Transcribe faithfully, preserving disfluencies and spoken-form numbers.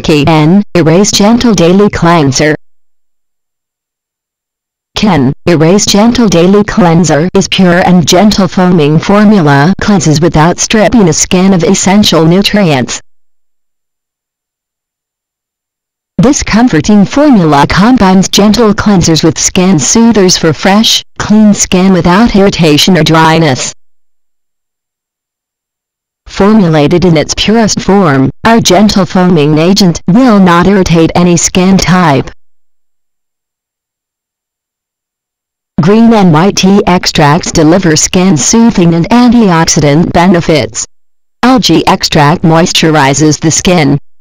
Kinerase Gentle Daily Cleanser. Kinerase Gentle Daily Cleanser is pure and gentle foaming formula, cleanses without stripping a skin of essential nutrients. This comforting formula combines gentle cleansers with skin soothers for fresh, clean skin without irritation or dryness. Formulated in its purest form, our gentle foaming agent will not irritate any skin type. Green and white tea extracts deliver skin-soothing and antioxidant benefits. Algae extract moisturizes the skin,